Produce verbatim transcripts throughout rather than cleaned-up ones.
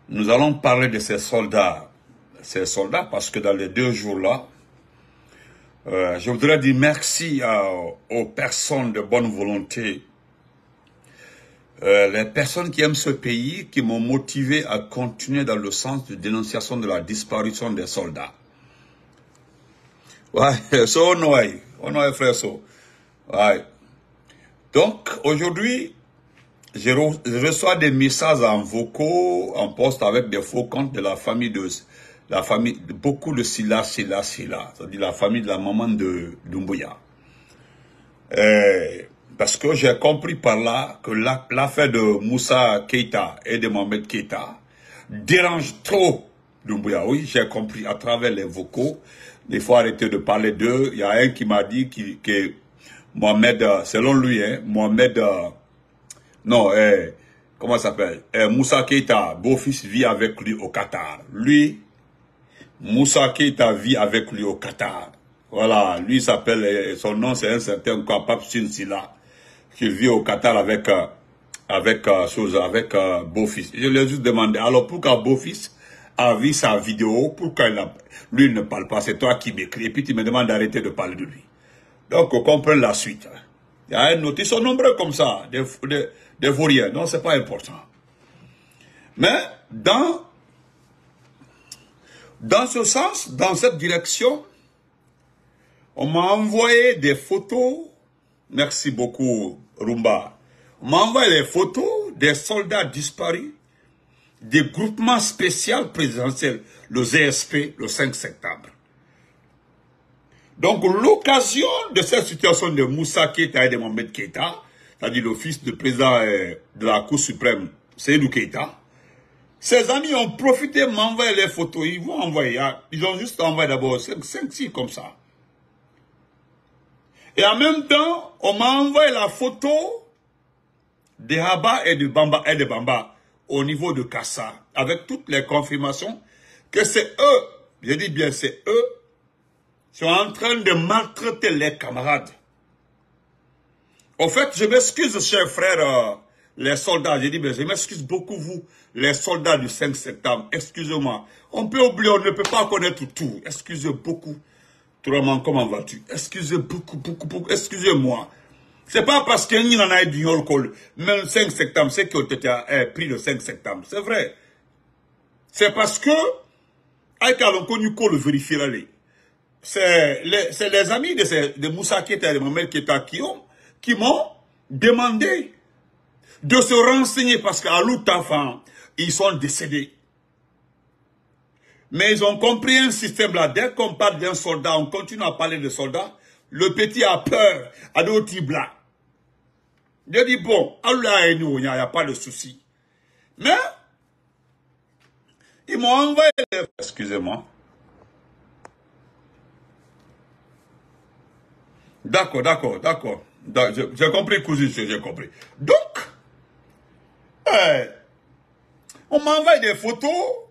Nous allons parler de ces soldats. Ces soldats, parce que dans les deux jours-là, euh, je voudrais dire merci à, aux personnes de bonne volonté, euh, les personnes qui aiment ce pays, qui m'ont motivé à continuer dans le sens de dénonciation de la disparition des soldats. Ouais, so on ouais, on ouais, frère, so. Ouais. Donc, aujourd'hui, je, re je reçois des messages en vocaux, en poste avec des faux comptes de la famille de, la famille, beaucoup de Silla, Silla, Silla, c'est-à-dire la famille de la maman de Doumbouya. Et, parce que j'ai compris par là que l'affaire de Moussa Keïta et de Mohamed Keïta dérange trop Doumbouya. Oui, j'ai compris à travers les vocaux. Il faut arrêter de parler d'eux. Il y a un qui m'a dit qui, que Mohamed, selon lui, hein, Mohamed, non, eh, comment ça s'appelle, eh, Moussa Keïta, beau-fils, vit avec lui au Qatar. Lui, Moussa Keïta vit avec lui au Qatar. Voilà, lui s'appelle, son nom c'est un certain Pape Silla, qui vit au Qatar avec, euh, avec, euh, chose, avec euh, beau-fils. Je lui ai juste demandé, alors pourquoi beau-fils a vu sa vidéo, pourquoi il a, lui il ne parle pas, c'est toi qui m'écris, et puis tu me demandes d'arrêter de parler de lui. Donc on comprend la suite. Il y a un autre, ils sont nombreux comme ça, des, des, des vauriens, non, c'est pas important. Mais dans, dans ce sens, dans cette direction, on m'a envoyé des photos, merci beaucoup Rumba, on m'a envoyé les photos des soldats disparus, des groupements spéciaux présidentiels, le Z S P, le cinq septembre. Donc l'occasion de cette situation de Moussa Keïta et de Mohamed Keïta, c'est-à-dire le fils du président de la Cour suprême, Seydou Keïta, ses amis ont profité de m'envoyer les photos, ils vont envoyer, ils ont juste envoyé d'abord cinq six comme ça. Et en même temps, on m'a envoyé la photo de Haba et de Bamba et de Bamba au niveau de Kassa, avec toutes les confirmations que c'est eux, je dis bien c'est eux, qui sont en train de maltraiter les camarades. Au fait, je m'excuse, chers frères, euh, les soldats, je dis bien, je m'excuse beaucoup vous, les soldats du cinq septembre, excusez-moi. On peut oublier, on ne peut pas connaître tout, excusez beaucoup. Touraman, comment vas-tu? Excusez beaucoup, beaucoup, beaucoup, excusez-moi. C'est pas parce qu'il y en a eu du Yorkol, même le cinq septembre, c'est qui ont été eh, pris le cinq septembre, c'est vrai. C'est parce que, avec Alonko Nuko le vérifier là, c'est les, les amis de, ces, de Moussa Keïta et de Mohamed Keïta qui ont, qui m'ont demandé de se renseigner parce qu'à l'Outafan, ils sont décédés. Mais ils ont compris un système là. Dès qu'on parle d'un soldat, on continue à parler de soldats. Le petit a peur. À d'autres blancs. Je dis bon, Allah et nous, il n'y a, a pas de souci. Mais, ils m'ont envoyé. Excusez-moi. D'accord, d'accord, d'accord. J'ai compris, cousin, j'ai compris. Donc, euh, on m'envoie des photos.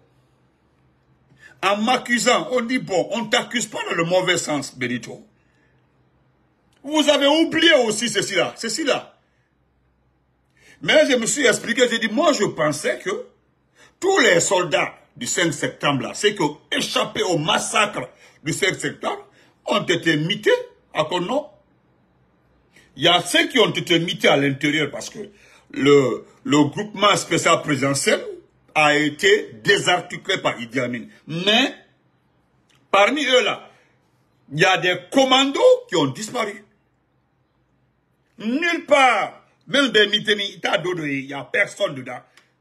En m'accusant, on dit, bon, on ne t'accuse pas dans le mauvais sens, Benito. Vous avez oublié aussi ceci-là, ceci-là. Mais je me suis expliqué, j'ai dit, moi je pensais que tous les soldats du cinq septembre, là, ceux qui ont échappé au massacre du cinq septembre, ont été mités à Kono. Il y a ceux qui ont été mités à l'intérieur parce que le, le groupement spécial présidentiel a été désarticulé par Idi Amin. Mais, parmi eux là, il y a des commandos qui ont disparu. Nulle part, même des miteni, il n'y a personne dedans.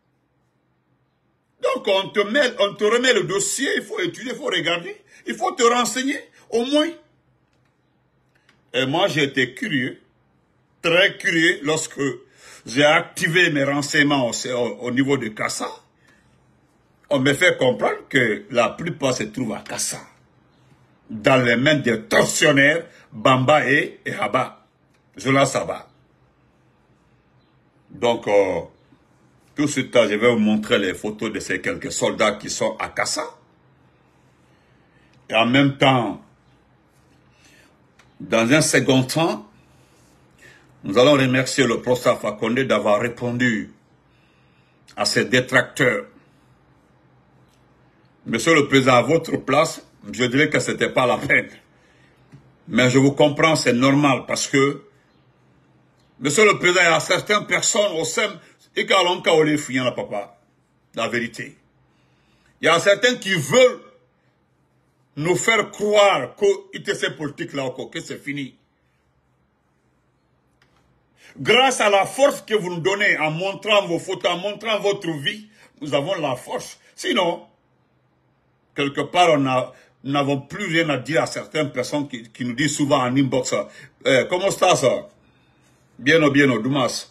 Donc on te, met, on te remet le dossier, il faut étudier, il faut regarder, il faut te renseigner, au moins. Et moi j'ai été curieux, très curieux, lorsque j'ai activé mes renseignements au, au, au niveau de Kassa. On me fait comprendre que la plupart se trouvent à Kassa, dans les mains des tortionnaires Bamba et, et Haba, Zola Saba. Donc, euh, tout ce temps, je vais vous montrer les photos de ces quelques soldats qui sont à Kassa. Et en même temps, dans un second temps, nous allons remercier le professeur Fakonde d'avoir répondu à ses détracteurs Monsieur le Président, à votre place, je dirais que ce n'était pas la peine. Mais je vous comprends, c'est normal, parce que, Monsieur le Président, il y a certaines personnes au sein, et quand on a papa, la vérité. Il y a certains qui veulent nous faire croire que l'I T C politique là, que c'est fini. Grâce à la force que vous nous donnez en montrant vos photos, en montrant votre vie, nous avons la force. Sinon, quelque part, on a, nous n'avons plus rien à dire à certaines personnes qui, qui nous disent souvent en inbox, eh, comment ça, ça? Bien ou bien ou Dumas.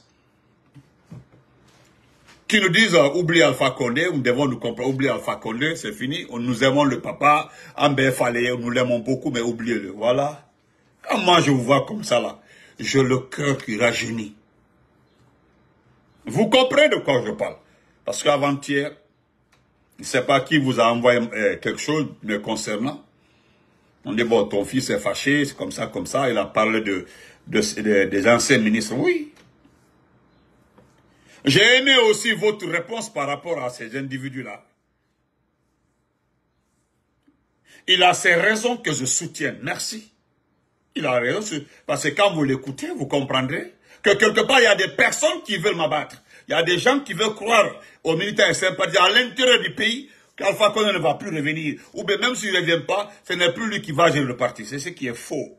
Qui nous disent, uh, oublie Alpha Condé, nous devons nous comprendre, oublie Alpha Condé, c'est fini, nous aimons le papa, Ambe Fallait, nous l'aimons beaucoup, mais oubliez-le, voilà. Quand moi je vous vois comme ça là, j'ai le cœur qui rajeunit. Vous comprenez de quoi je parle? Parce qu'avant-hier, je ne sais pas qui vous a envoyé euh, quelque chose me concernant. On dit, bon, ton fils est fâché, c'est comme ça, comme ça, il a parlé de, de, de des anciens ministres, oui. J'ai aimé aussi votre réponse par rapport à ces individus-là. Il a ses raisons que je soutiens. Merci. Il a raison. Parce que quand vous l'écoutez, vous comprendrez que quelque part, il y a des personnes qui veulent m'abattre. Il y a des gens qui veulent croire aux militaires et sympathisants à l'intérieur du pays qu'Alpha Condé ne va plus revenir. Ou bien même s'il ne revient pas, ce n'est plus lui qui va gérer le parti. C'est ce qui est faux.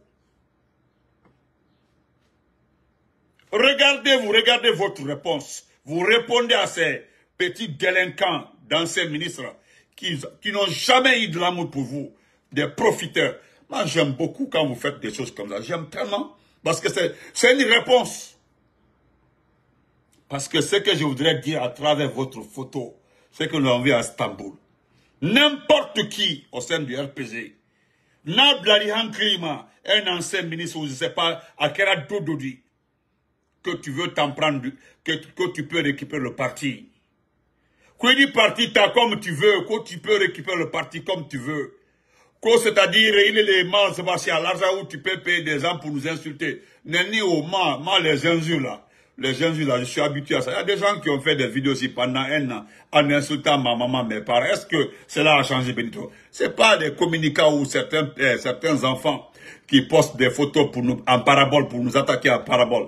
Regardez, vous regardez votre réponse. Vous répondez à ces petits délinquants d'anciens ministres qui, qui n'ont jamais eu de l'amour pour vous, des profiteurs. Moi, j'aime beaucoup quand vous faites des choses comme ça. J'aime tellement, parce que c'est une réponse. Parce que ce que je voudrais dire à travers votre photo, c'est que nous avons vu à Istanbul. N'importe qui au sein du R P G, Nablarihan Krima, un ancien ministre, ou je ne sais pas, à Kera Dododi, que tu veux t'en prendre, que, que tu peux récupérer le parti. Que du parti, t'as comme tu veux, que tu peux récupérer le parti comme tu veux. Que c'est-à-dire, il est les mal, c'est parce qu'il y a l'argent où tu peux payer des gens pour nous insulter. Nenni au mal, mal les injures là. Les injures là, je suis habitué à ça. Il y a des gens qui ont fait des vidéos aussi pendant un an, en insultant ma maman, mes parents. Est-ce que cela a changé, Benito? C'est pas des communicants ou certains, eh, certains enfants qui postent des photos pour nous, en parabole, pour nous attaquer en parabole.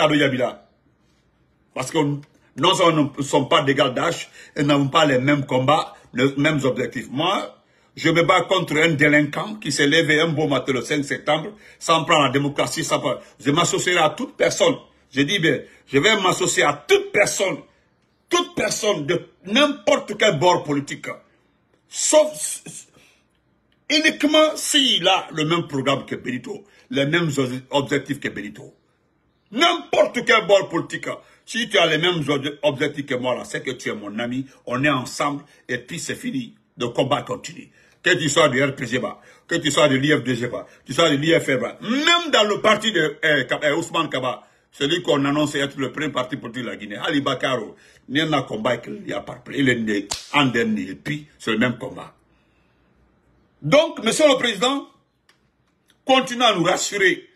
Parce que non seulement nous ne sommes pas d'égal d'âge et n'avons pas les mêmes combats, les mêmes objectifs. Moi, je me bats contre un délinquant qui s'est levé un beau matin le cinq septembre, sans prendre la démocratie, sans prendre... Je m'associerai à toute personne. Je dis bien, je vais m'associer à toute personne, toute personne de n'importe quel bord politique, sauf uniquement s'il a le même programme que Benito, les mêmes objectifs que Benito. N'importe quel bord politique, si tu as les mêmes objectifs que moi, là, c'est que tu es mon ami, on est ensemble, et puis c'est fini. Le combat continue. Que tu sois du R P G, que tu sois de l'I F D G, que tu sois de l'I F F, même dans le parti de eh, Ousmane Kaba, celui qu'on annonce être le premier parti politique de la Guinée, Ali Bakaro, il y a un combat qu'il y a par il est né en dernier, et puis c'est le même combat. Donc, Monsieur le Président, continue à nous rassurer.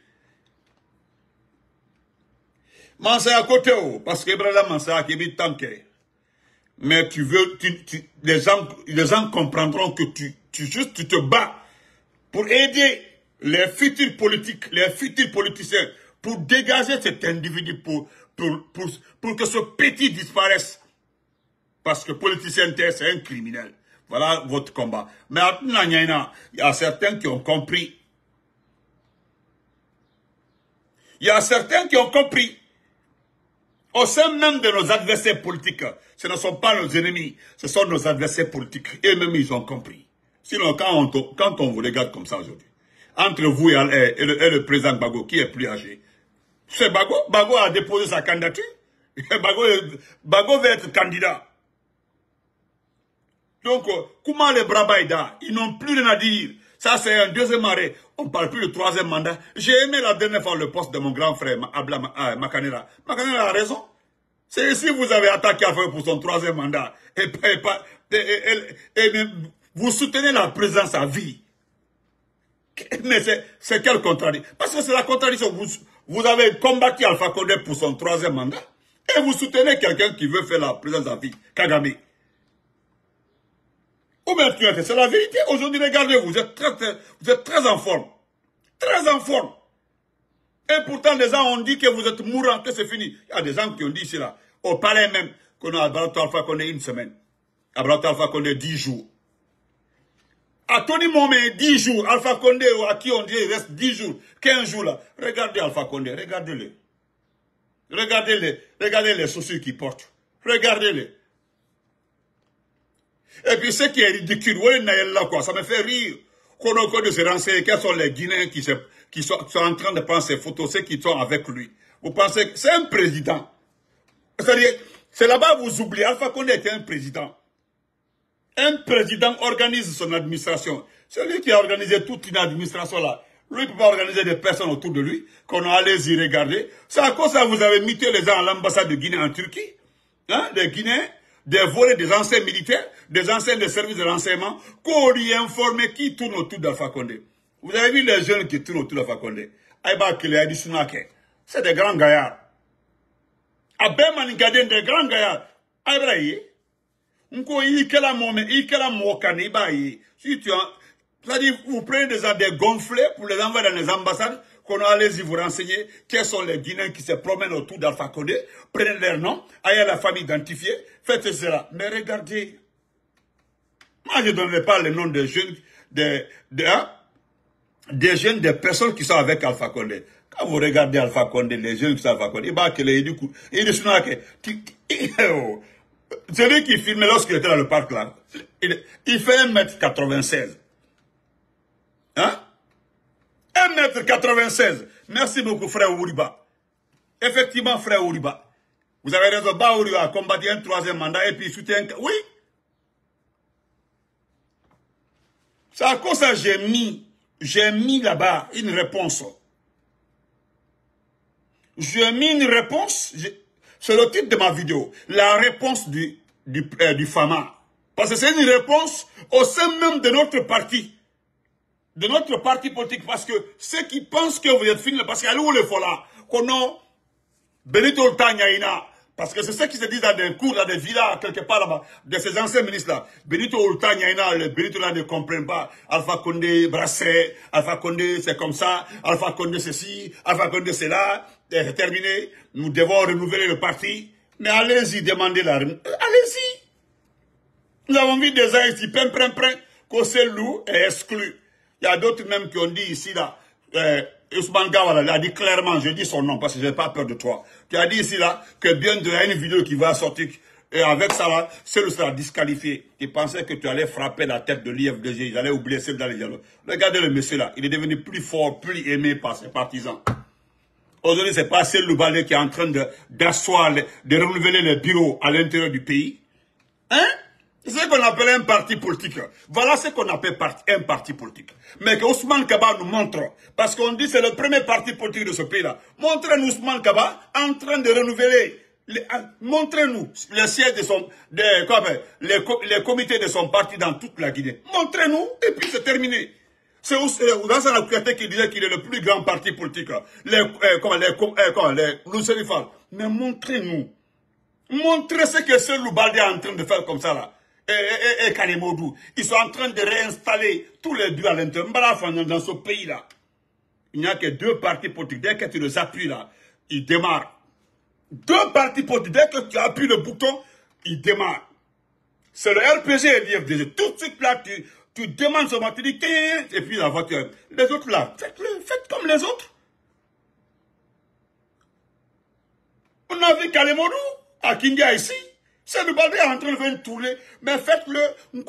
Mansé à côté, parce que Ibrahim Mansé a qui est tanké. Mais tu veux, tu, tu, les, gens, les gens comprendront que tu, tu juste tu te bats pour aider les futurs politiques, les futurs politiciens, pour dégager cet individu, pour, pour, pour, pour que ce petit disparaisse. Parce que politicien, c'est un criminel. Voilà votre combat. Mais il y a certains qui ont compris. Il y a certains qui ont compris. Au sein même de nos adversaires politiques, ce ne sont pas nos ennemis, ce sont nos adversaires politiques. Et même ils ont compris. Sinon, quand on, quand on vous regarde comme ça aujourd'hui, entre vous et, et, le, et le président Bago, qui est plus âgé, c'est Bago. Bago a déposé sa candidature. Bago, Bago va être candidat. Donc, comment les Brabaïda, ils n'ont plus rien à dire. Ça, c'est un deuxième arrêt. On ne parle plus de troisième mandat. J'ai aimé la dernière fois le poste de mon grand frère, Abla Makanera. Makanera a raison. C'est ici que vous avez attaqué Alpha pour son troisième mandat. Et, et, et, et, et vous soutenez la présence à vie. Mais c'est quelle contradiction? Parce que c'est la contradiction. Vous, vous avez combattu Alpha Condé pour son troisième mandat. Et vous soutenez quelqu'un qui veut faire la présence à vie. Kagame. Ou maintenant, c'est la vérité. Aujourd'hui, regardez, vous êtes très, très, vous êtes très en forme. Très en forme. Et pourtant, les gens ont dit que vous êtes mourant, que c'est fini. Il y a des gens qui ont dit ici, là, au palais même, qu'on a Abratou Alpha Condé une semaine. Abratou Alpha Condé dix jours. À Tony Momé, dix jours. Alpha Condé, à qui on dit, il reste dix jours, quinze jours là. Regardez Alpha Condé, regardez-le. Regardez-les, regardez les chaussures qu'il porte. Regardez-les. Et puis ce qui est ridicule, ouais, là, quoi, ça me fait rire. Qu'on a de se renseigner, quels sont les Guinéens qui, se, qui sont, sont en train de prendre ces photos, ceux qui sont avec lui. Vous pensez que c'est un président. C'est-à-dire, c'est là-bas vous oubliez, Alpha Condé était un président. Un président organise son administration. Celui qui a organisé toute une administration là, lui ne peut pas organiser des personnes autour de lui, qu'on a allé y regarder. C'est à cause ça vous avez muté les gens à l'ambassade de Guinée en Turquie. Hein, des Guinéens, des volets, des anciens militaires, des anciens des services de renseignement, qu'on y informe qui tourne autour d'Alpha Condé. Vous avez vu les jeunes qui tournent autour d'Alpha Condé. Aïba Kele, Adi Sunake. C'est des grands gaillards. Abemani Gaden, des grands gaillards. Aïba Yé. Nko Ikela Mome, Ikela Mokane, Baye. Si tu as. C'est-à-dire, vous prenez des, des gonflés pour les envoyer dans les ambassades, qu'on allez-y vous renseigner quels sont les Guinéens qui se promènent autour d'Alpha Condé, prenez leur nom, ayez la famille identifiée, faites cela. Mais regardez, moi je ne donnerai pas le nom des jeunes, des, des, hein, des jeunes, des personnes qui sont avec Alpha Condé. Quand vous regardez Alpha Condé, les jeunes qui sont avec Alpha Condé, il va que les du coup, il dit que celui qui filmait lorsqu'il était dans le parc là, il, il fait un mètre quatre-vingt-seize. Hein? un mètre quatre-vingt-seize. Merci beaucoup, frère Ouriba. Effectivement, frère Ouriba. Vous avez raison, Ba Ouriba a combattu un troisième mandat et puis soutient. Oui. C'est à cause ça que j'ai mis, j'ai mis là-bas une réponse. J'ai mis une réponse, c'est le titre de ma vidéo. La réponse du, du, euh, du Fama. Parce que c'est une réponse au sein même de notre parti. De notre parti politique, parce que ceux qui pensent que vous êtes fini, parce qu'il y a où le fola, qu'on a Benito Oltanyaina, parce que c'est ceux qui se disent dans des cours, dans des villas, quelque part là-bas, de ces anciens ministres-là. Benito Oltanyaina, le Benito là ne comprennent pas. Alpha Condé, Brasset, Alpha Condé, c'est comme ça, Alpha Condé ceci, Alpha Condé c'est là, c'est terminé, nous devons renouveler le parti. Mais allez-y, demandez la allez-y. Nous avons vu des gens ici, pim, pim, pim, Kosselou est exclu. Il y a d'autres même qui ont dit ici, là, euh, Ousmane Gawala, il a dit clairement, je dis son nom parce que je n'ai pas peur de toi, qui a dit ici, là, que bientôt il y a une vidéo qui va sortir, et avec ça, là, celui sera disqualifié. Il pensait que tu allais frapper la tête de l'I F D G, il allait oublier celle dans les dialogues. Regardez le monsieur là, il est devenu plus fort, plus aimé par ses partisans. Aujourd'hui, c'est pas Cellou Baldé qui est en train d'asseoir, de, de renouveler les bureaux à l'intérieur du pays. Hein? C'est ce qu'on appelle un parti politique. Voilà ce qu'on appelle un parti politique. Mais que Ousmane Kaba nous montre, parce qu'on dit que c'est le premier parti politique de ce pays-là. Montrez-nous Ousmane Kaba en train de renouveler, montrez-nous le siège de son, de, quoi, les, les comités de son parti dans toute la Guinée. Montrez-nous et puis c'est terminé. C'est Ouassana Kouyaté qui disait qu'il est le plus grand parti politique. Les, euh, comment, les, euh, comment, les Lucérifal. Mais montrez-nous. Montrez ce que Cellou Baldé est en train de faire comme ça là. Et, et, et Kanemodou, ils sont en train de réinstaller tous les deux à l'intérieur dans ce pays-là. Il n'y a que deux partis politiques. Dès que tu les appuies là, ils démarrent. Deux partis politiques, dès que tu appuies le bouton, ils démarrent. C'est le R P G et l'I F D G. Tout de suite là, tu, tu demandes ce matin, tu dis, et puis la voiture. Les autres là, faites-le, faites comme les autres. On a vu Kanemodou à Kindia ici. C'est le Baldé en train de venir tourner. Mais faites-le.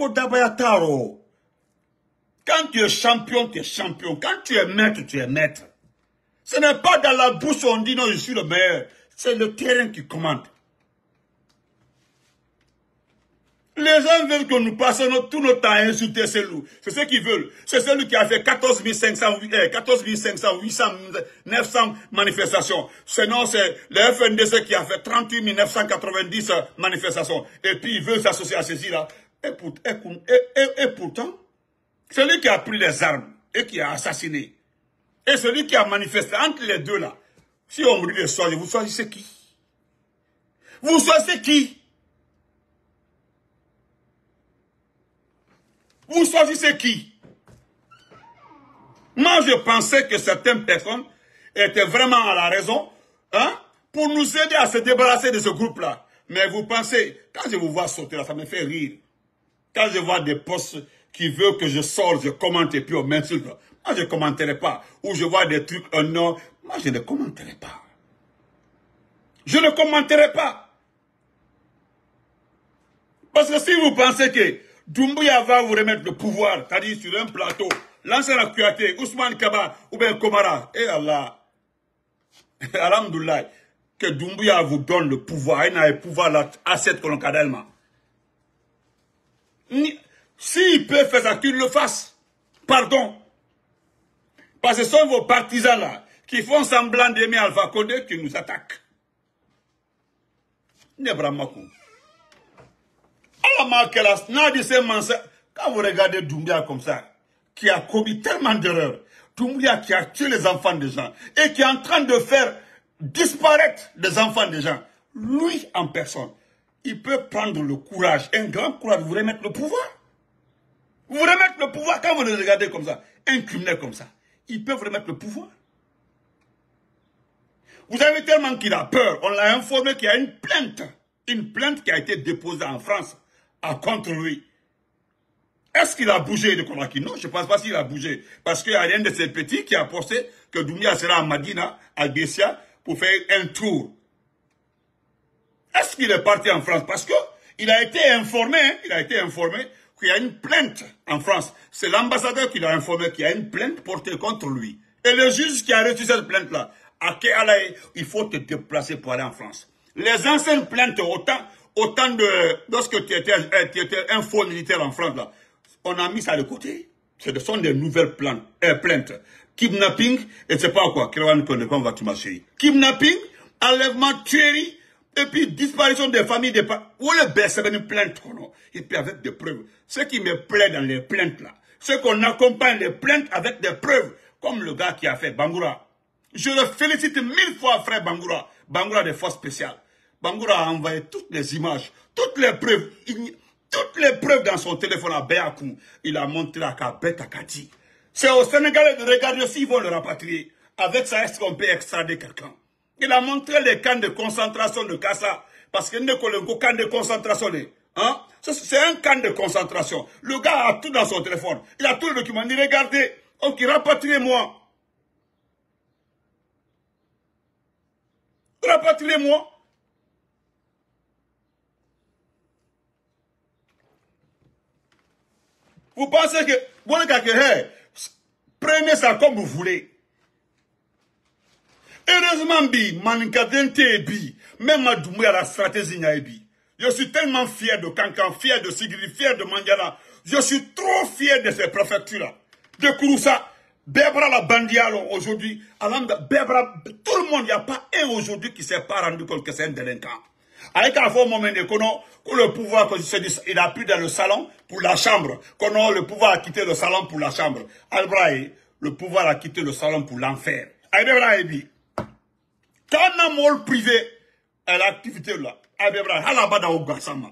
Quand tu es champion, tu es champion. Quand tu es maître, tu es maître. Ce n'est pas dans la bouche où on dit non, je suis le meilleur. C'est le terrain qui commande. Les gens veulent que nous passions tout notre temps à insulter Cellou. C'est ce qu'ils veulent. C'est celui qui a fait quatorze mille cinq cents, quatorze mille cinq cents, huit cents, neuf cents manifestations. Sinon, c'est le F N D C qui a fait trente-huit mille neuf cent quatre-vingt-dix manifestations. Et puis, il veut s'associer à ceci-là. Et, pour, et, et, et pourtant, celui qui a pris les armes et qui a assassiné, et celui qui a manifesté entre les deux là, si on me dit le soir, vous choisissez qui? Vous choisissez qui? Vous choisissez qui? Moi, je pensais que certaines personnes étaient vraiment à la raison, hein, pour nous aider à se débarrasser de ce groupe-là. Mais vous pensez, quand je vous vois sauter là, ça me fait rire. Quand je vois des posts qui veulent que je sorte, je commente et puis on m'insulte. Moi, je ne commenterai pas. Ou je vois des trucs, un nom, moi, je ne commenterai pas. Je ne commenterai pas. Parce que si vous pensez que Doumbouya va vous remettre le pouvoir, c'est-à-dire sur un plateau, l'ancien Kouyaté, Ousmane Kaba ou bien Komara, et Allah, alhamdoulilah, que Doumbouya vous donne le pouvoir, il n'a le pouvoir là, à cette colonne cadellement. S'il peut faire ça, qu'il le fasse. Pardon. Parce que ce sont vos partisans là, qui font semblant d'aimer Alpha Condé, qui nous attaquent. Nebramakou. Quand vous regardez Doumbouya comme ça, qui a commis tellement d'erreurs, Doumbouya qui a tué les enfants des gens, et qui est en train de faire disparaître les enfants des gens, lui en personne, il peut prendre le courage, un grand courage, vous remettre le pouvoir. Vous remettre le pouvoir quand vous le regardez comme ça, un criminel comme ça, il peut vous remettre le pouvoir. Vous avez tellement qu'il a peur, on l'a informé qu'il y a une plainte, une plainte qui a été déposée en France à contre lui. Est-ce qu'il a bougé de Conakry? Non, je ne pense pas s'il a bougé. Parce qu'il y a un de ces petits qui a posté que Doumbouya sera à Madina, à Bessia, pour faire un tour. Est-ce qu'il est parti en France? Parce qu'il a été informé, il a été informé qu'il y a une plainte en France. C'est l'ambassadeur qui l'a informé qu'il y a une plainte portée contre lui. Et le juge qui a reçu cette plainte-là, à Kéalaï, il faut te déplacer pour aller en France. Les anciennes plaintes, autant, autant de... Lorsque tu étais, tu étais un faux militaire en France, là, on a mis ça de côté. Ce sont des nouvelles plaintes. Euh, plaintes. Kidnapping, et c'est pas quoi. On va tout marcher. Kidnapping, enlèvement, tuerie, et puis disparition des familles. Des pa... Où le baisse, c'est une plainte. Et puis avec des preuves. Ce qui me plaît dans les plaintes là, c'est qu'on accompagne les plaintes avec des preuves. Comme le gars qui a fait Bangoura. Je le félicite mille fois, frère Bangoura. Bangoura des forces spéciales. Bangoura a envoyé toutes les images, toutes les preuves. Il... Toutes les preuves dans son téléphone à Béakou, il a montré à Kabet Akati. C'est au Sénégalais de regarder s'ils vont le rapatrier. Avec ça, est-ce qu'on peut extrader quelqu'un? Il a montré les camps de concentration de Kassa. Parce que nous avons un camp de concentration. Hein? C'est un camp de concentration. Le gars a tout dans son téléphone. Il a tout le document. Il dit, regardez, ok, rapatriez-moi. Rapatriez-moi. Vous pensez que, bon, hey, prenez ça comme vous voulez. Heureusement, bi, manikadente bi, même à Doumbouya la stratégie n'a bi. Je suis tellement fier de Kankan, fier de Sigri, fier de Mandiala. Je suis trop fier de ces préfectures-là. De Kouroussa, Bebra la Bandialo aujourd'hui, Bebra, tout le monde, il n'y a pas un aujourd'hui qui ne s'est pas rendu compte que c'est un délinquant. Avec un fort moment de qu'on le pouvoir, il a pris dans le salon pour la chambre, qu'on a le pouvoir à quitter le salon pour la chambre. Albraï, le pouvoir à quitter le salon pour l'enfer. Albraï, quand on a mon privé à l'activité là, Albraï, halabada au Gassama.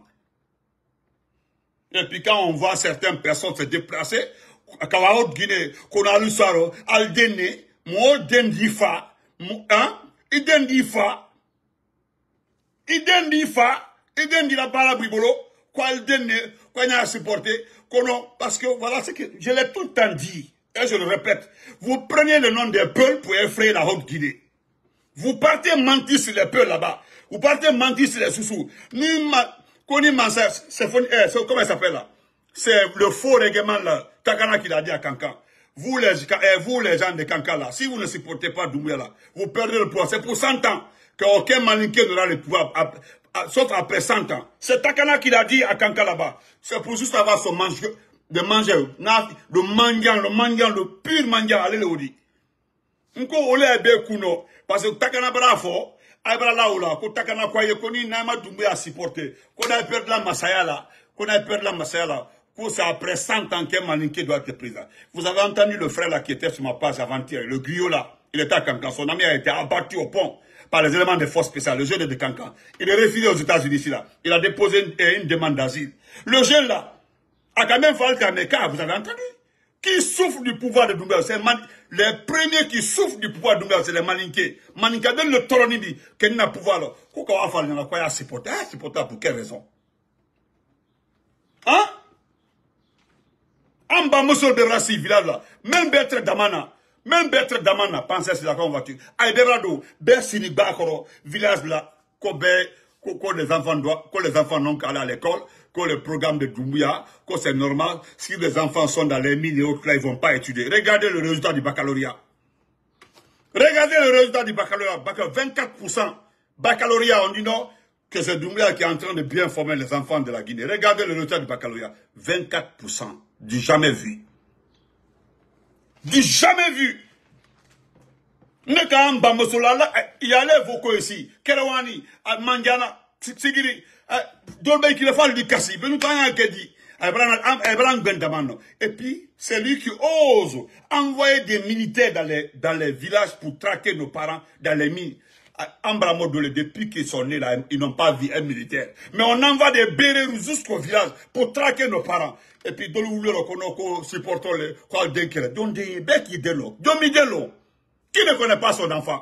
Et puis quand on voit certaines personnes se déplacer, à Kawaot Guinée, qu'on a lu ça, Aldene, mon dendifa, hein, idendifa. Iden di fa, iden di la bala bribolo, quoi le donner, quoi il a supporté, parce que voilà ce que je l'ai tout le temps dit, et je le répète, vous prenez le nom des Peuls pour effrayer la Haute-Guinée. Vous partez mentir sur les Peuls là-bas, vous partez mentir sur les Soussous. Ni ma, Koni Mansa, c'est comment il s'appelle là? C'est le faux règlement là, Takana qui l'a dit à Kankan. Vous les, vous les gens de Kankan là, si vous ne supportez pas Doumbouya là, vous perdez le pouvoir, c'est pour cent ans. Qu'aucun malinqué n'aura le pouvoir, sauf après cent ans. C'est Takana qui l'a dit à Kanka là-bas. C'est pour juste avoir son mange, de manger, le mangan, le mangan, le pur mangan, allez le dit. Nko ole ebe kuno, parce que Takana bravo, aïbra là ou là, ko Takana kwaye koni nama Doumbouya supporter, qu'on a perdu la Masaya là, qu'on a perdu la Masaya là, que c'est après cent ans qu'un malinqué doit être président. Vous avez entendu le frère là qui était sur ma page avant-hier, le griot là, il était à Kanka, son ami a été abattu au pont par les éléments de force spéciales, le jeune de Kankan. Il est refusé aux États-Unis ici là. Il a déposé une, une demande d'asile. Le jeune là, Agamem Fall Kameka, vous avez entendu? Qui souffrent du pouvoir de Doumbouya, c'est les premiers qui souffrent du pouvoir de Doumbouya, c'est les Malinké. Malinké donne le Toronibi, qui n'a pas pouvoir. Pourquoi on va faire quoi à supporter? Ah, supporter pour quelle raison? Hein? En bas, monsieur de Rassi, village là, même Bertrand Damana, même Bertrand Damana, pensez à ce qu'on va tuer. Aïderado, Bersini Bakoro, village là, Kobe, que les enfants doivent, que les enfants n'ont qu'à aller à l'école, que le programme de Doumbouya, que c'est normal, si les enfants sont dans les mines et autres là, ils ne vont pas étudier. Regardez le résultat du baccalauréat. Regardez le résultat du baccalauréat. vingt-quatre pour cent baccalauréat, on dit non, que c'est Doumbouya qui est en train de bien former les enfants de la Guinée. Regardez le résultat du baccalauréat. vingt-quatre pour cent. Du jamais vu. Du jamais vu. Il y a les vocaux ici. Kerawani, Mandiana, Tsigiri, Dolbe qui le fait du Kassi. Et puis, c'est lui qui ose envoyer des militaires dans les, dans les villages pour traquer nos parents dans les mines. Ambramodole, depuis qu'ils sont nés là, ils n'ont pas vu un militaire. Mais on envoie des bérets jusqu'au village pour traquer nos parents. Et puis, dans le qu'on supporte les quoi d'inquiéter. Donc, des becs qui délo. Domi délo. Qui ne connaît pas son enfant?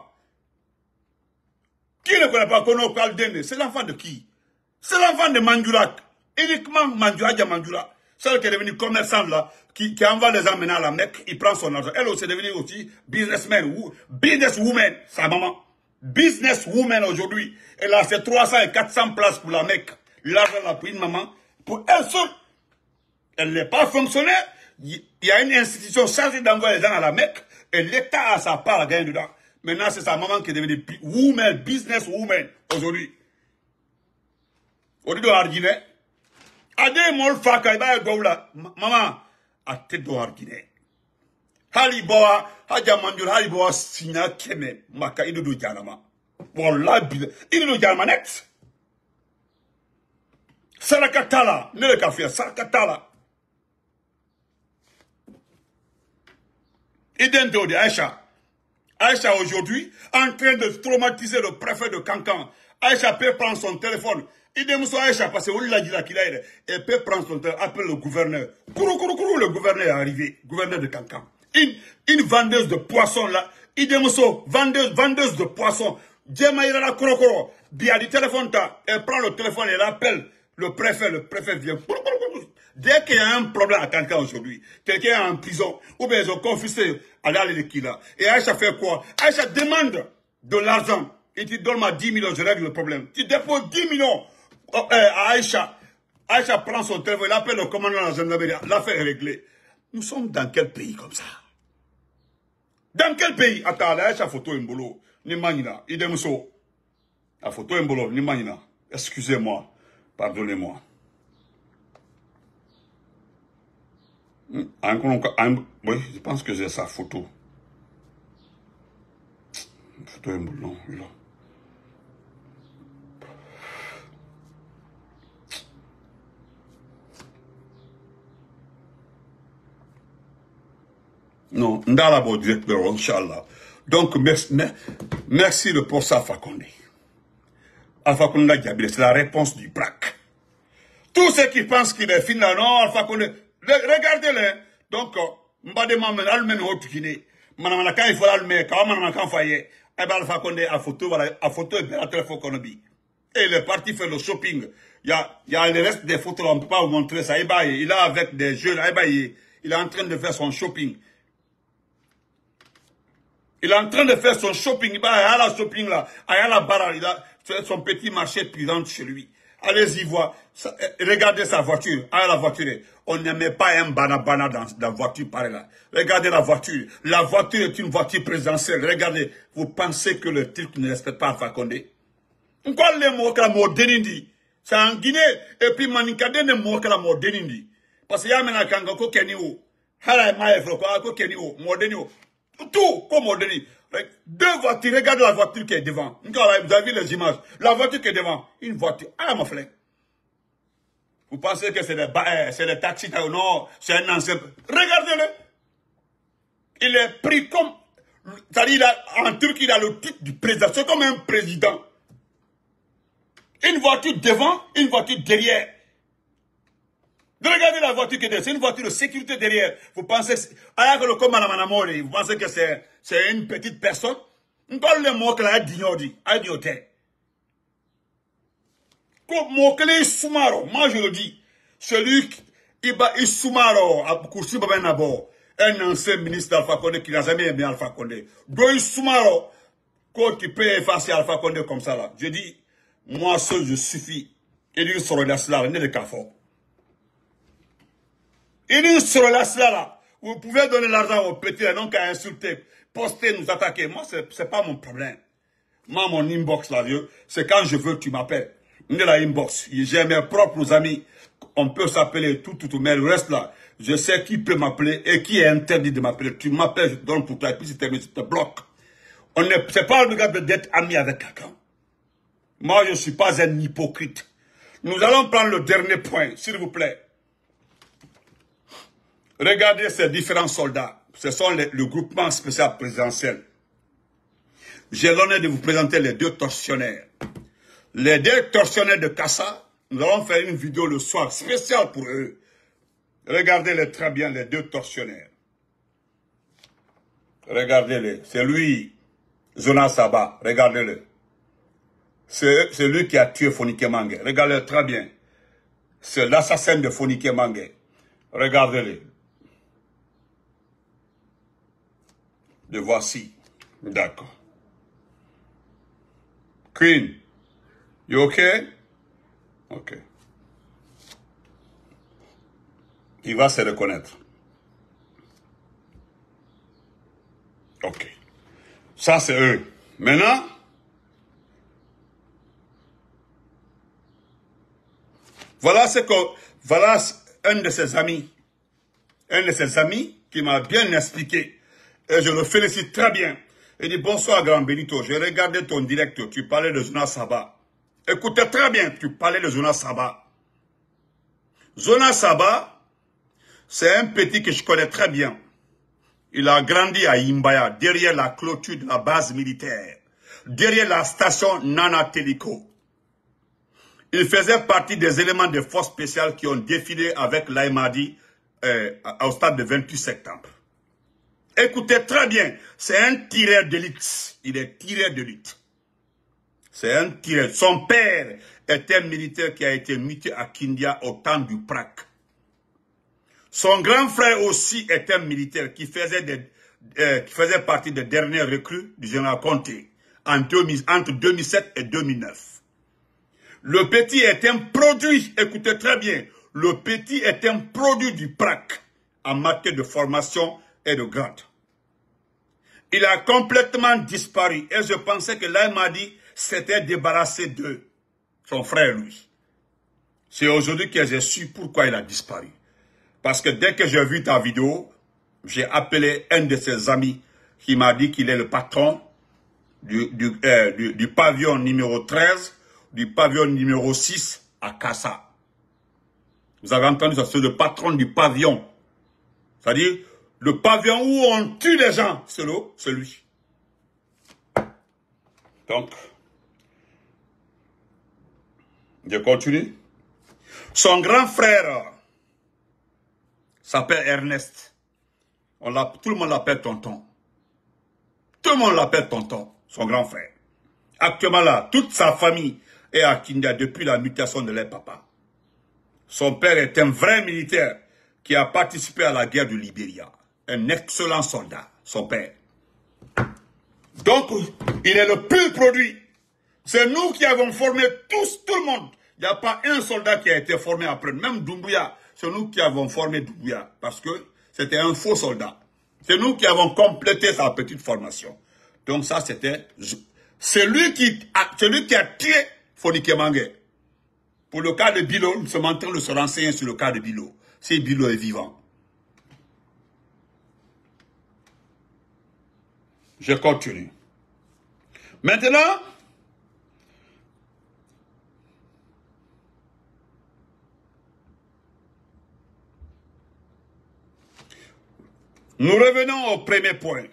Qui ne connaît pas Kono Kaldene? C'est l'enfant de qui? C'est l'enfant de Mandjura. Uniquement Mandjura de Mandjura. Celle qui est devenue commerçante là, qui, qui envoie les emmener à la Mecque, il prend son argent. Elle aussi est devenue aussi businessman, businesswoman, sa maman. Businesswoman aujourd'hui. Elle a ses trois cents et quatre cents places pour la Mecque. L'argent l'a pris une maman. Pour elle seule. Elle n'est pas fonctionnaire. Il y a une institution chargée d'envoyer les gens à la Mecque. Et l'État a sa part à gagner dedans. Maintenant, c'est sa maman qui est devenue woman, business woman, aujourd'hui. Aujourd'hui, au Guinée. Ade mol faka iba doula. Maman, a te do Guinée. Hali boa, haja manjur, hali boa sina keme. Maka ido do janama. Wallah, ido do janama net. Sarakatala, ne le kafia, sarakatala. Idento de Aïcha. Aïcha aujourd'hui, en train de traumatiser le préfet de Cancan. Aïcha peut prendre son téléphone. Il dit Aïcha, parce que l'a dit là qu'il a aidé. Elle peut prendre son téléphone, appelle le gouverneur. Kourou, kourou, kourou, le gouverneur est arrivé. Gouverneur de Cancan. Une, une vendeuse de poissons là. Il dit vendeuse, vendeuse de poissons. Djemaïra la kourou, kourou. Bien du téléphone, elle prend le téléphone, elle appelle le préfet. Le préfet vient. Kourou, kourou, kourou. Dès qu'il y a un problème à quelqu'un aujourd'hui, quelqu'un est en prison, ou bien ils ont confisqué à l'aller de Kila. Et Aïcha fait quoi? Aïcha demande de l'argent. Il dit, donne-moi dix millions, je règle le problème. Tu déposes dix millions à Aïcha. Aïcha prend son téléphone, il appelle le commandant de la gendarmerie, l'affaire est réglée. Nous sommes dans quel pays comme ça? Dans quel pays? Attends, Aïcha photo un boulot. Ni manina. Il dit, Mousso. La photo un boulot, ni manina. Excusez-moi. Pardonnez-moi. Oui, je pense que c'est sa photo. Photo est non, là. Non, ndala bo directeur, Inch'Allah. Donc, merci, merci de pour ça, Fakonde. Alpha Condé Diabile, c'est la réponse du B R A C. Tous ceux qui pensent qu'il est fini, non, Alpha Condé. Regardez-les. Donc, Mbadema men almen haute Guinée. Manamana quand il faut l'almer, quand manamana quand faye, eh ben Alpha Condé a photo, voilà, a photo et bien la téléphone Konobi. Et il est parti faire le shopping. Il y a, il y a le reste des photos, on ne peut pas vous montrer ça. Il est avec des jeunes, il est en train de faire son shopping. Il est en train de faire son shopping. Il a la shopping là, il a la barre, il a fait son petit marché puissant chez lui. Allez-y voir. Regardez sa voiture. Ah, la voiture. On ne met pas un banabana dans la voiture pareil là. Regardez la voiture. La voiture est une voiture présidentielle. Regardez. Vous pensez que le truc ne respecte pas Alpha Condé? Pourquoi les mots que la mort dénindi? C'est en Guinée. Et puis Manikade ne mots que la mort dénindi. Parce qu'il y a maintenant Kangoko Kenio. Hala Maefro, Kangoko Kenio. Mort dénindi. Tout comme mort dénindi. Deux voitures, regardez la voiture qui est devant. Vous avez vu les images. La voiture qui est devant. Une voiture. Ah, mon frère. Vous pensez que c'est des, c'est des taxis? Non, c'est un ancien. Regardez-le. Il est pris comme. C'est-à-dire, en Turquie, il a le titre du président. C'est comme un président. Une voiture devant, une voiture derrière. Regardez la voiture qui est derrière. C'est une voiture de sécurité derrière. Vous pensez, vous pensez que c'est une petite personne? On parle de mots que la dignité. Mokele Soumaro, moi je le dis, celui qui est Soumaro, un ancien ministre d'Alpha Condé qui n'a jamais aimé Alpha Condé. Doy Soumaro, qui peut effacer Alpha Condé comme ça là. Je dis, moi seul je suffis. Il dit sur la cela, n'est le café. Il dit sur la cela là. Vous pouvez donner l'argent aux petits, non qu'à insulter, poster, nous attaquer. Moi, c'est pas mon problème. Moi, mon inbox là, c'est quand je veux, tu m'appelles. La inbox. J'ai mes propres amis. On peut s'appeler tout, tout, tout. Mais le reste là, je sais qui peut m'appeler et qui est interdit de m'appeler. Tu m'appelles, je te donne pour toi. Et puis c'est terminé, je te bloque. On n'est, c'est pas obligatoire d'être ami avec quelqu'un. Moi, je ne suis pas un hypocrite. Nous allons prendre le dernier point, s'il vous plaît. Regardez ces différents soldats. Ce sont les, le groupement spécial présidentiel. J'ai l'honneur de vous présenter les deux tortionnaires. Les deux tortionnaires de Kassa, nous allons faire une vidéo le soir spéciale pour eux. Regardez-les très bien, les deux tortionnaires. Regardez-les. C'est lui, Zona Saba. Regardez-le. C'est lui qui a tué Fonike Mange. Regardez-le très bien. C'est l'assassin de Fonike Mange. Regardez-le. Le voici. D'accord. Queen. You okay? Ok. Il va se reconnaître. Ok. Ça, c'est eux. Maintenant, voilà ce que, voilà un de ses amis, un de ses amis qui m'a bien expliqué, et je le félicite très bien. Il dit, bonsoir Grand Benito, j'ai regardé ton direct, tu parlais de Zona Saba. Écoutez très bien, tu parlais de Zona Saba. Zona Saba, c'est un petit que je connais très bien. Il a grandi à Imbaya, derrière la clôture de la base militaire, derrière la station Nana Teliko. Il faisait partie des éléments de force spéciales qui ont défilé avec l'Aïmadi euh, au stade de vingt-huit septembre. Écoutez très bien, c'est un tireur d'élite. Il est tireur d'élite. C'est un tireur. Son père est un militaire qui a été muté à Kindia au temps du P R A C. Son grand frère aussi est un militaire qui faisait, des, euh, qui faisait partie des dernières recrues du général Conté entre deux mille sept et deux mille neuf. Le petit est un produit, écoutez très bien, le petit est un produit du P R A C en matière de formation et de grade. Il a complètement disparu et je pensais que l'Aïmadi s'était débarrassé de son frère, lui. C'est aujourd'hui que j'ai su pourquoi il a disparu. Parce que dès que j'ai vu ta vidéo, j'ai appelé un de ses amis qui m'a dit qu'il est le patron du, du, euh, du, du pavillon numéro treize, du pavillon numéro six à Kassa. Vous avez entendu ça, c'est le patron du pavillon. C'est-à-dire, le pavillon où on tue les gens, c'est lui. Donc, je continue. Son grand frère s'appelle Ernest. On tout le monde l'appelle tonton. Tout le monde l'appelle tonton, son grand frère. Actuellement là, toute sa famille est à Kindia depuis la mutation de leur papa. Son père est un vrai militaire qui a participé à la guerre du Libéria. Un excellent soldat, son père. Donc, il est le pur produit. C'est nous qui avons formé tous, tout le monde. Il n'y a pas un soldat qui a été formé après. Même Doumbouya, c'est nous qui avons formé Doumbouya. Parce que c'était un faux soldat. C'est nous qui avons complété sa petite formation. Donc ça, c'était... C'est lui qui a, celui qui a tué Fonike Mange. Pour le cas de Bilo, nous sommes en train de se renseigner sur le cas de Bilo. Si Bilo est vivant. Je continue. Maintenant, nous revenons au premier point.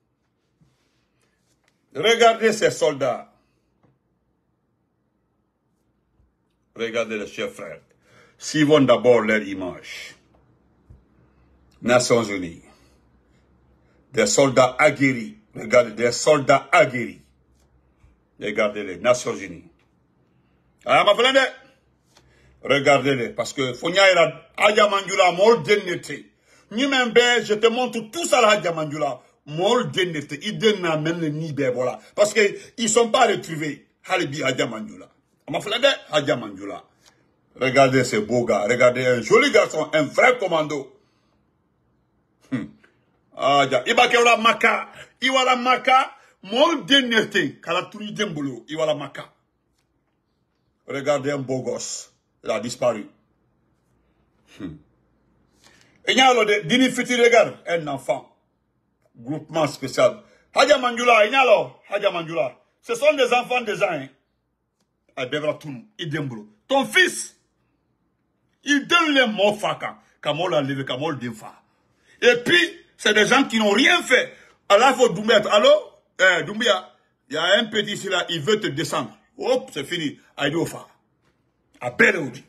Regardez ces soldats. Regardez les chers frères. Suivons d'abord leur image. Nations Unies. Des soldats aguerris. Regardez, des soldats aguerris. Regardez les Nations Unies. Ah, ma frère, regardez-les, parce que Fonya ira Hadja Manjula mol denete. Ni même je te montre tout ça là Hadja Manjula mol denete. Ils donnent même le nibe voilà, parce que ils sont pas retrouvés. Halibi Hadja Manjula. Ma frère, Hadja Manjula. Regardez ce beau gars, regardez un joli garçon, un vrai commando. Hmm. Ah, iba kewla maka, iwala maka, mol denete, kala turi dembolo, iwala maka. Regardez un beau gosse, il a disparu. Hmm. Et il y a le dini fiti regarde, un enfant, groupement spécial. Hadja Manjula, il y a là, Hadja Manjula, ce sont des enfants des ans, à Devratou, Idembolo. Ton fils, il donne les mots faka, Kamol a levé, Kamol d'infa. Et puis, c'est des gens qui n'ont rien fait. Alors, il faut Doumbia. Allô? Eh, Doumbia, il y a un petit ici là, il veut te descendre. Hop, c'est fini. Aïdofa. À Beloudi.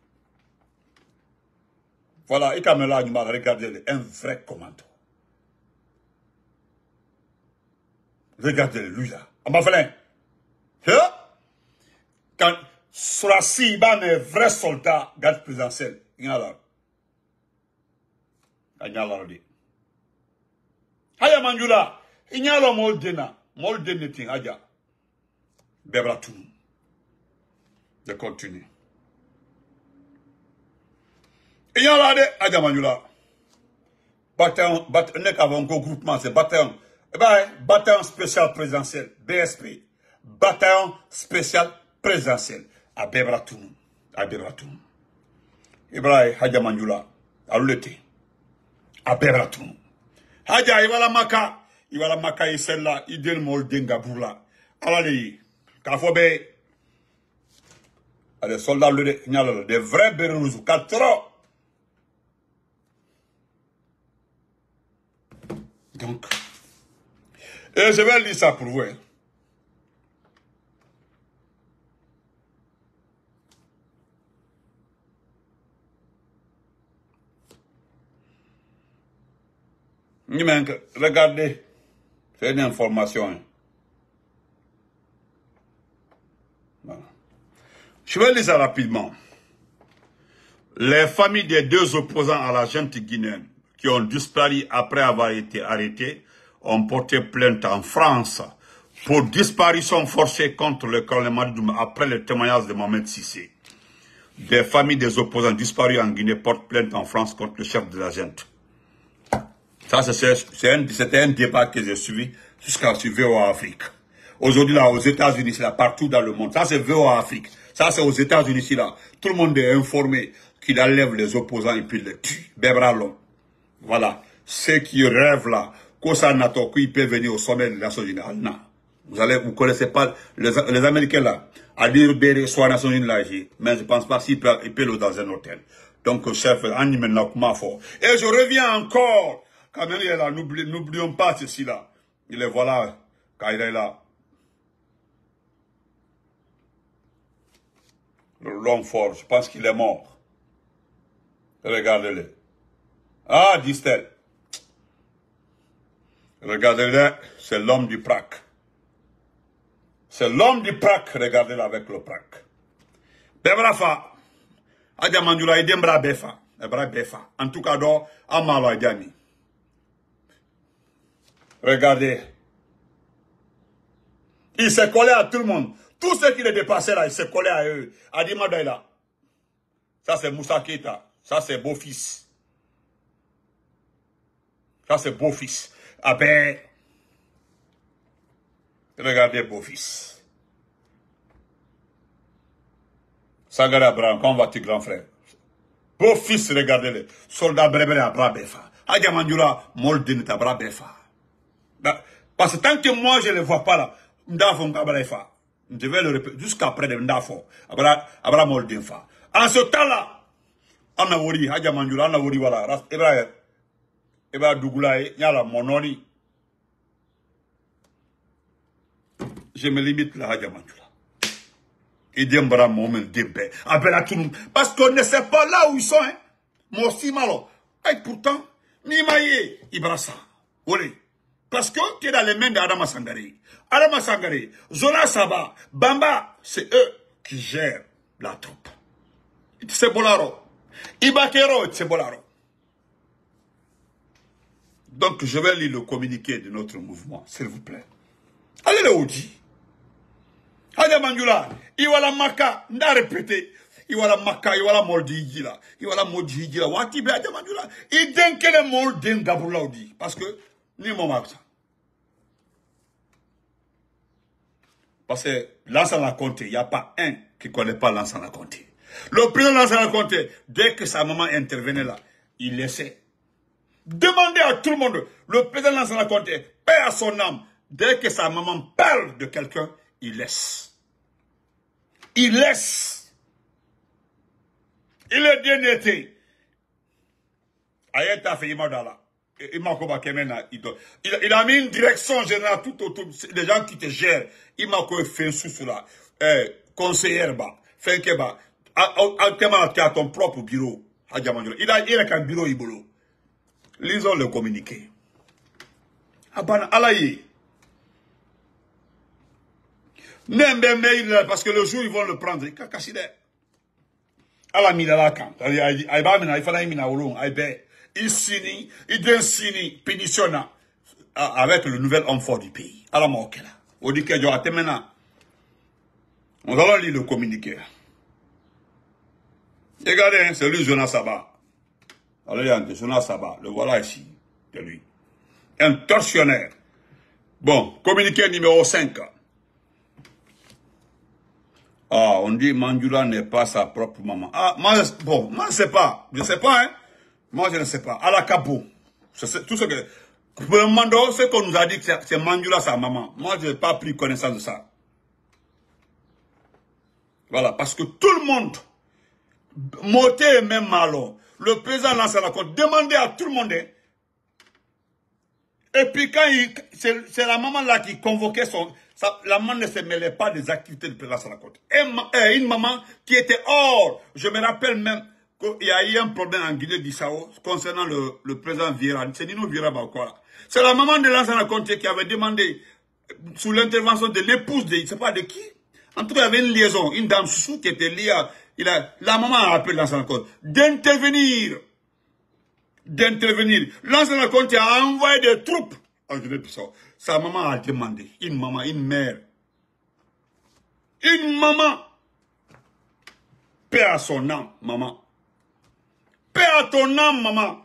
Voilà, et comme là, regardez, un vrai commando. Regardez lui là. En bas, quand Sourassi, il va un vrai soldat, garde présidentiel. Il y a là. Il y a là. Hadja Manjula, il y a là mol dena, mol deneting, Hadja. Bebratou. De continuer. Il y a là de Hadja Manjula. Bataillon, bataillon, groupement, c'est bataillon. Eh ben, bataillon spécial présidentiel, B S P. Bataillon spécial présidentiel, à Bebratou. À Bebratou. Ibrahim Hadja Manjula, à l'été. À Bebratou. Hadja, il va la maka. Il va la maka, il s'est là, il donne mon denga pour là. Allez, Kafobe. Les soldats, des vrais bérouzous, quatre ans. Donc, et je vais lire ça pour vous. Regardez, c'est une information. Voilà. Je vais lire ça rapidement. Les familles des deux opposants à la junte guinéenne qui ont disparu après avoir été arrêtés ont porté plainte en France pour disparition forcée contre le colonel Madoum après le témoignage de Mohamed Sissé. Des familles des opposants disparus en Guinée portent plainte en France contre le chef de la junte. Ça, c'était un, un débat que j'ai suivi jusqu'à sur V O A Afrique. Aujourd'hui, là, aux États-Unis, c'est là, partout dans le monde. Ça, c'est V O A Afrique. Ça, c'est aux États-Unis, ici, là. Tout le monde est informé qu'il enlève les opposants et puis les tue. Bebralon. Voilà. Ceux qui rêvent, là, Kosa Nato, qui peut venir au sommet des Nations Unies. Non. Vous allez, vous connaissez pas les, les Américains, là. À dire, Béré, soit Nations Unies, là, mais je pense pas s'ils peuvent, ils peuvent dans un hôtel. Donc, chef, anime là, comment fort. Et je reviens encore. Quand même, il est là, n'oublions pas ceci là. Il est voilà, quand il est là. L'homme fort, je pense qu'il est mort. Regardez-le. Ah, disent-elles. Regardez-le, c'est l'homme du P R A C. C'est l'homme du P R A C, regardez-le avec le P R A C. Bebrafa, Hadja Manjula, Idembra Befa, Ebra Befa. En tout cas, do, Amalo Adjani. Regardez. Il s'est collé à tout le monde. Tous ceux qui le dépassaient là, il s'est collé à eux. Adima Daïla. Ça c'est Moussa Keita. Ça c'est beau-fils. Ça c'est beau-fils. Ah ben. Regardez beau-fils. Sangara Abraham, comment vas-tu grand frère? Beau-fils, regardez-le. Soldat Brébélé à Brabefa. Hadja Manjula, Molden à Brabefa. Parce que tant que moi je ne le vois pas là, je vais le répéter jusqu'après de Ndafo. Abra Moldenfa. En ce temps-là, on a wori, Hadja Manjula, on a wori, voilà. Eba, Eba Dougoulaye, Nyala Mononi. Je me limite là, Hadja Manjula. Il dit, m'bra moment débé. Parce qu'on ne sait pas là où ils sont, hein. Moi aussi, malo. Et pourtant, ni maïe, il brassa. Oui. Parce que tu es dans les mains d'Adama Sangare. Adama Sangare, Zola Saba, Bamba, c'est eux qui gèrent la troupe. C'est Bolaro. Ibakero, c'est Bolaro. Donc, je vais lire le communiqué de notre mouvement, s'il vous plaît. Allez le Oudi. Allez Mandula, Iwala Maka, n'a répété. Iwala Maka, Iwala Mordi Hijila. Iwala Mordi Hijila. Wati be Adama Mandula. Il denk que le mot d'un Gaboula Oudi. Parce que, ni mon ça. Parce que Lansana Conté, il n'y a pas un qui ne connaît pas Lansana Conté. Le président Lansana Conté, dès que sa maman intervenait là, il laissait. Demandez à tout le monde, le président Lansana Conté, paix à son âme, dès que sa maman parle de quelqu'un, il laisse. Il laisse. Il est bien été. Ayeta fait Imadala. Il a mis une direction générale tout autour des gens qui te gèrent. Il m'a fait sous là. Eh, conseillère, bah, fait que bah, à ton propre bureau. Il a, il a qu'un bureau ibolo. Lisons le communiqué. Abana, alaye. N'aime mail parce que le jour ils vont le prendre. Kakashide. Ala milala kam. Il va mener, il faut aller mina olong. Il signe, il donne signe, péditionna avec le nouvel homme fort du pays. À la mort là. On dit que je vais maintenant. On va lire le communiqué. Regardez, c'est lui, Jonas Saba. Allez, Jonas Saba, le voilà ici, de lui. Un tortionnaire. Bon, communiqué numéro cinq. Ah, on dit Mandula n'est pas sa propre maman. Ah, moi, bon, moi je ne sais pas. Je ne sais pas, hein. Moi, je ne sais pas. À la Cabo. Tout ce que... Pour le Mando, ce qu'on nous a dit que c'est Mandula sa maman. Moi, je n'ai pas pris connaissance de ça. Voilà, parce que tout le monde, Moté et même Malo, le président lance la compte, demandait à tout le monde. Et puis quand il... C'est la maman là qui convoquait son... Ça, la maman ne se mêlait pas des activités du président à la compte. Et, et une maman qui était hors. Je me rappelle même... Il y a eu un problème en Guinée-Bissau concernant le, le président Vieira. C'est Nino Vieira Bakwa. C'est la maman de Lansana Conté qui avait demandé, sous l'intervention de l'épouse de, je ne sais pas de qui. En tout cas, il y avait une liaison, une dame sous qui était liée à, il a, la maman a appelé Lansana Conté d'intervenir. D'intervenir. Lansana Conté a envoyé des troupes en Guinée-Bissau. Sa maman a demandé, une maman, une mère. Une maman. Paix à son âme, maman. Paix à ton âme, maman.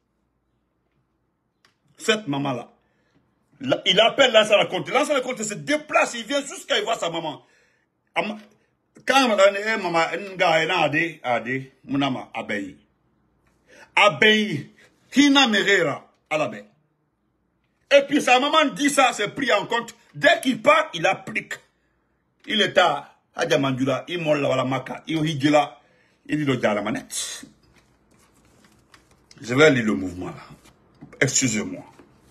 Cette maman-là. Il appelle Lansana Conté. Lansana Conté se déplace, il vient jusqu'à y voir sa maman. Quand maman, ade, ade, munama, abeyi. Abeyi. Hina merera, alabe. Et puis sa maman dit ça, c'est pris en compte. Dès qu'il part, il applique. Il est à Adjamandula, il molla wala maka, il hijila, il dit le la manette. Je vais lire le mouvement là. Excusez-moi.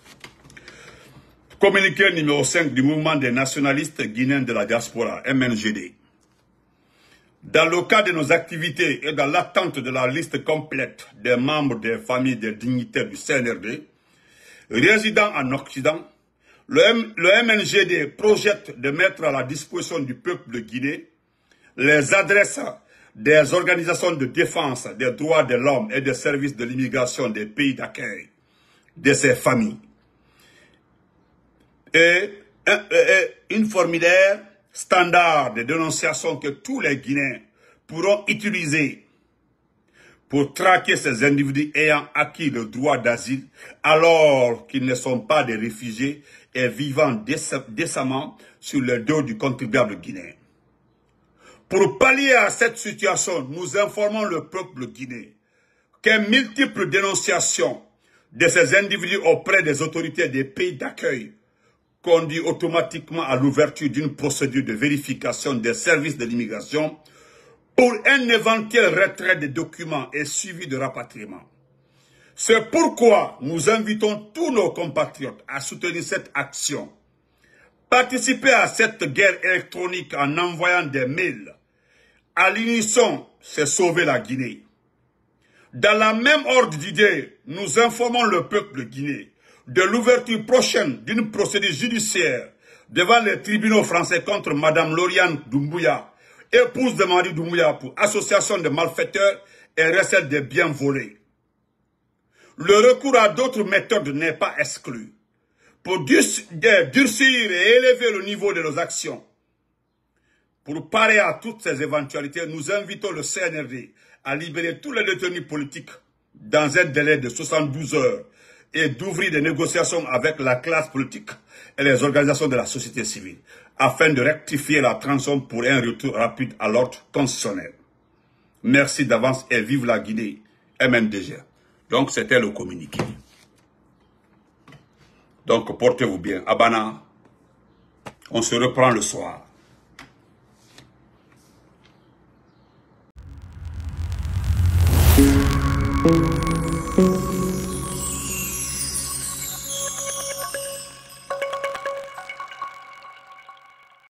Communiqué numéro cinq du mouvement des nationalistes guinéens de la diaspora, M N G D. Dans le cadre de nos activités et dans l'attente de la liste complète des membres des familles des dignitaires du C N R D, résidant en Occident, le, M le M N G D projette de mettre à la disposition du peuple de Guinée les adresses des organisations de défense des droits de l'homme et des services de l'immigration des pays d'accueil de ces familles. Et, et, et une formulaire standard de dénonciation que tous les Guinéens pourront utiliser pour traquer ces individus ayant acquis le droit d'asile alors qu'ils ne sont pas des réfugiés et vivant décemment sur le dos du contribuable guinéen. Pour pallier à cette situation, nous informons le peuple guinéen que multiples dénonciations de ces individus auprès des autorités des pays d'accueil conduit automatiquement à l'ouverture d'une procédure de vérification des services de l'immigration pour un éventuel retrait des documents et suivi de rapatriement. C'est pourquoi nous invitons tous nos compatriotes à soutenir cette action. Participer à cette guerre électronique en envoyant des mails à l'unisson, c'est sauver la Guinée. Dans la même ordre d'idée, nous informons le peuple de Guinée de l'ouverture prochaine d'une procédure judiciaire devant les tribunaux français contre Madame Lauriane Doumbouya, épouse de Marie Doumbouya, pour association de malfaiteurs et recette des biens volés. Le recours à d'autres méthodes n'est pas exclu. Pour durcir et élever le niveau de nos actions, pour parer à toutes ces éventualités, nous invitons le C N R D à libérer tous les détenus politiques dans un délai de soixante-douze heures et d'ouvrir des négociations avec la classe politique et les organisations de la société civile afin de rectifier la transition pour un retour rapide à l'ordre constitutionnel. Merci d'avance et vive la Guinée, M N D G. Donc c'était le communiqué. Donc portez-vous bien. Abana, on se reprend le soir. Thank you.